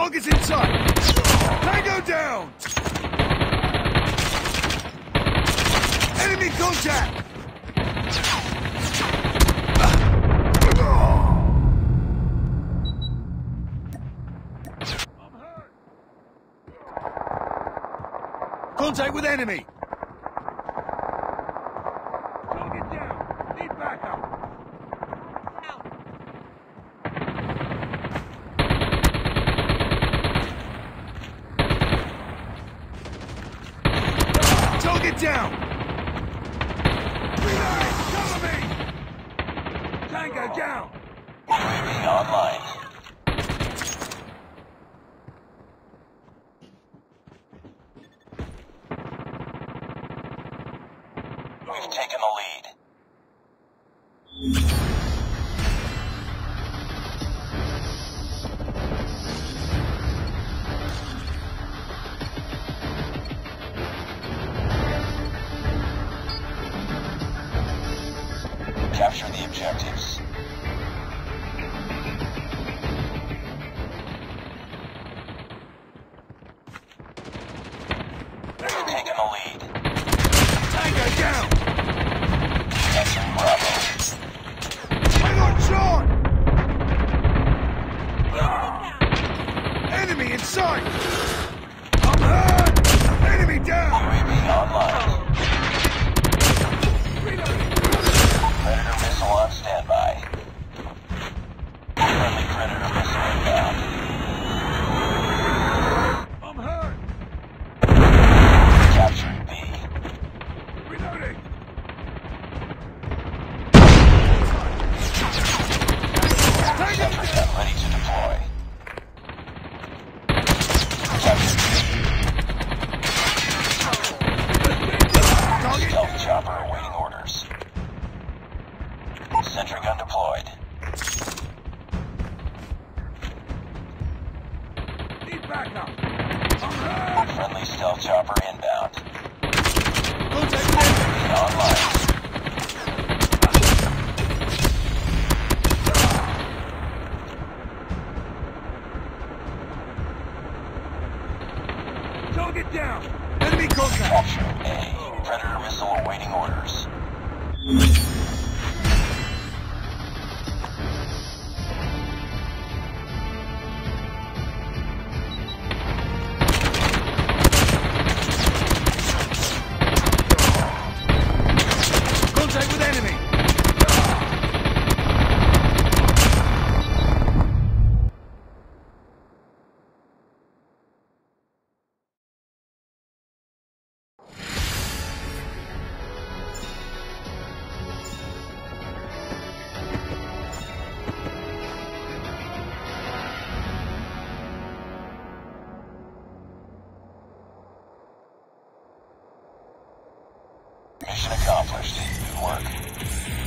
Target's in sight! Tango down! Enemy contact! Contact with enemy! Target down! Need backup! Target down! Reload! Cover me! Tango down! UAV online. We've taken the lead. Capture the objectives. We've taken the lead. Tango down! Capturing Bravo. Hang on, Sean! Enemy in sight! I'm hurt! Enemy down! UAV online. Predator missile on standby. Friendly Predator missile inbound. I'm hurt! Capturing B. Reloading! Sentry gun ready to deploy. Capturing Target! stealth chopper awaiting orders. Sentry gun deployed. Need backup! I'm hurt! Friendly stealth chopper inbound. Contact with enemy! UAV online. Target down! Enemy contact! Capturing A. Predator missile awaiting orders. Contact with enemy! Mission accomplished. Good work.